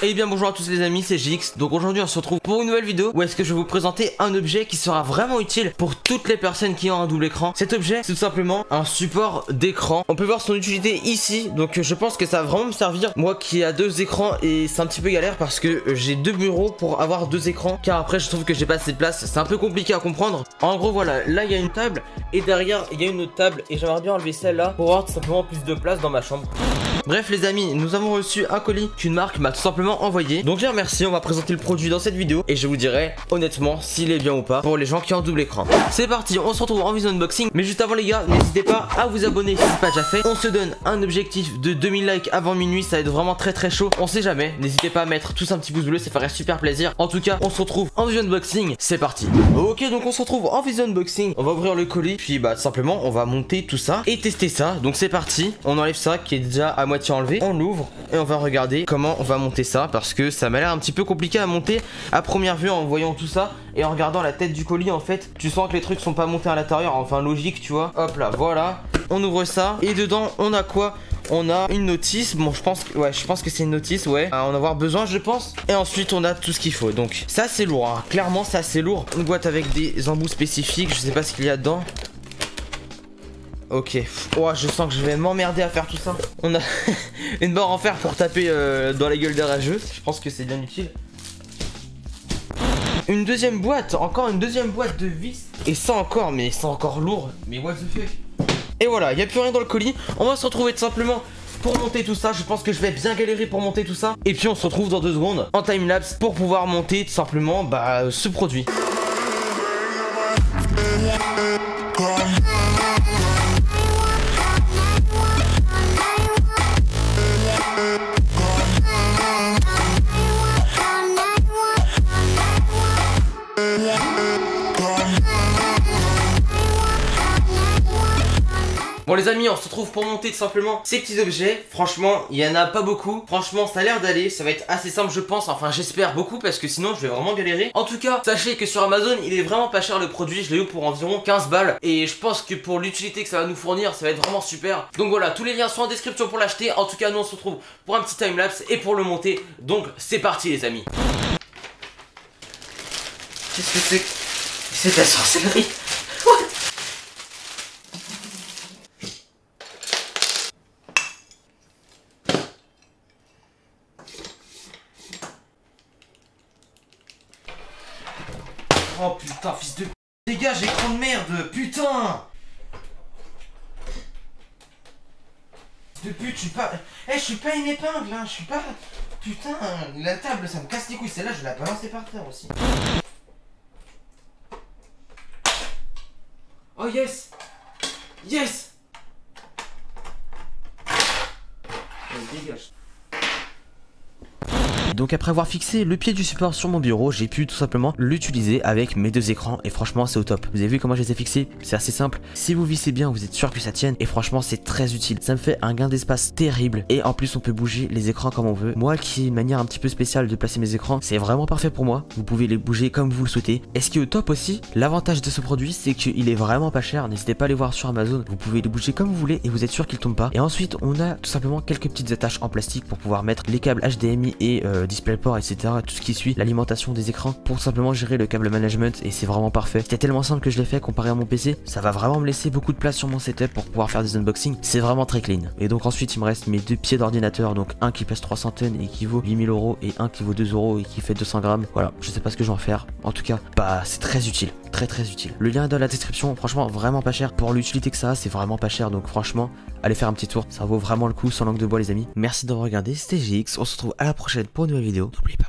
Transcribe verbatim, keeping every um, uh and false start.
Et bien bonjour à tous les amis, c'est G X. Donc aujourd'hui on se retrouve pour une nouvelle vidéo où est-ce que je vais vous présenter un objet qui sera vraiment utile pour toutes les personnes qui ont un double écran. Cet objet c'est tout simplement un support d'écran. On peut voir son utilité ici, donc je pense que ça va vraiment me servir, moi qui a deux écrans, et c'est un petit peu galère parce que j'ai deux bureaux pour avoir deux écrans, car après je trouve que j'ai pas assez de place, c'est un peu compliqué à comprendre. En gros voilà, là il y a une table et derrière il y a une autre table et j'aimerais bien enlever celle-là pour avoir tout simplement plus de place dans ma chambre. Bref les amis, nous avons reçu un colis qu'une marque m'a tout simplement envoyé. Donc je les remercie, on va présenter le produit dans cette vidéo et je vous dirai honnêtement s'il est bien ou pas pour les gens qui ont double écran. C'est parti, on se retrouve en vision unboxing. Mais juste avant les gars, n'hésitez pas à vous abonner si ce n'est pas déjà fait. On se donne un objectif de deux mille likes avant minuit, ça va être vraiment très très chaud. On sait jamais, n'hésitez pas à mettre tous un petit pouce bleu, ça ferait super plaisir. En tout cas, on se retrouve en vision unboxing, c'est parti. Ok, donc on se retrouve en vision unboxing. On va ouvrir le colis, puis bah tout simplement on va monter tout ça et tester ça. Donc c'est parti, on enlève ça qui est déjà à moitié enlevé. On l'ouvre et on va regarder comment on va monter ça, parce que ça m'a l'air un petit peu compliqué à monter à première vue en voyant tout ça et en regardant la tête du colis. En fait tu sens que les trucs sont pas montés à l'intérieur, enfin logique tu vois. Hop là, voilà, on ouvre ça et dedans on a quoi? On a une notice, bon je pense que, ouais, je pense que c'est une notice, ouais, à en avoir besoin je pense. Et ensuite on a tout ce qu'il faut, donc ça c'est lourd hein. Clairement ça c'est lourd. Une boîte avec des embouts spécifiques, je sais pas ce qu'il y a dedans. Ok, oh, je sens que je vais m'emmerder à faire tout ça. On a une barre en fer pour taper euh, dans la gueule des rageux. Je pense que c'est bien utile. Une deuxième boîte, encore une deuxième boîte de vis. Et ça encore, mais c'est encore lourd. Mais what the fuck. Et voilà, il n'y a plus rien dans le colis. On va se retrouver tout simplement pour monter tout ça. Je pense que je vais bien galérer pour monter tout ça. Et puis on se retrouve dans deux secondes en timelapse pour pouvoir monter tout simplement bah, ce produit. Bon les amis, on se retrouve pour monter tout simplement ces petits objets. Franchement, il y en a pas beaucoup. Franchement, ça a l'air d'aller. Ça va être assez simple je pense. Enfin j'espère beaucoup, parce que sinon je vais vraiment galérer. En tout cas, sachez que sur Amazon, il est vraiment pas cher le produit. Je l'ai eu pour environ quinze balles. Et je pense que pour l'utilité que ça va nous fournir, ça va être vraiment super. Donc voilà, tous les liens sont en description pour l'acheter. En tout cas, nous on se retrouve pour un petit timelapse et pour le monter. Donc c'est parti les amis. Qu'est-ce que c'est? C'est de la sorcellerie. Oh putain, fils de... Dégage, écran de merde, putain. Fils de pute, je suis pas... Eh, hey, je suis pas une épingle, hein, je suis pas... Putain, la table, ça me casse les couilles. Celle-là, je vais la balancer par terre aussi. Oh yes. Yes. Allez, dégage. Donc après avoir fixé le pied du support sur mon bureau, j'ai pu tout simplement l'utiliser avec mes deux écrans et franchement c'est au top. Vous avez vu comment je les ai fixés? C'est assez simple. Si vous vissez bien, vous êtes sûr que ça tienne et franchement c'est très utile. Ça me fait un gain d'espace terrible et en plus on peut bouger les écrans comme on veut. Moi qui ai une manière un petit peu spéciale de placer mes écrans, c'est vraiment parfait pour moi. Vous pouvez les bouger comme vous le souhaitez. Et ce qui est au top aussi, l'avantage de ce produit c'est qu'il est vraiment pas cher. N'hésitez pas à aller voir sur Amazon. Vous pouvez les bouger comme vous voulez et vous êtes sûr qu'ils tombent pas. Et ensuite on a tout simplement quelques petites attaches en plastique pour pouvoir mettre les câbles H D M I et euh, DisplayPort, et cetera. Tout ce qui suit l'alimentation des écrans pour simplement gérer le câble management, et c'est vraiment parfait. C'était tellement simple que je l'ai fait comparé à mon P C. Ça va vraiment me laisser beaucoup de place sur mon setup pour pouvoir faire des unboxings. C'est vraiment très clean. Et donc ensuite il me reste mes deux pieds d'ordinateur, donc un qui pèse trois cents tonnes et qui vaut huit mille euros et un qui vaut deux euros et qui fait deux cents grammes. Voilà, je sais pas ce que je vais en faire. En tout cas, bah c'est très utile. Très très utile. Le lien est dans la description. Franchement vraiment pas cher. Pour l'utilité que ça a, c'est vraiment pas cher. Donc franchement, allez faire un petit tour. Ça vaut vraiment le coup, sans langue de bois les amis. Merci d'avoir regardé. C'était G X. On se retrouve à la prochaine pour une nouvelle vidéo. N'oubliez pas.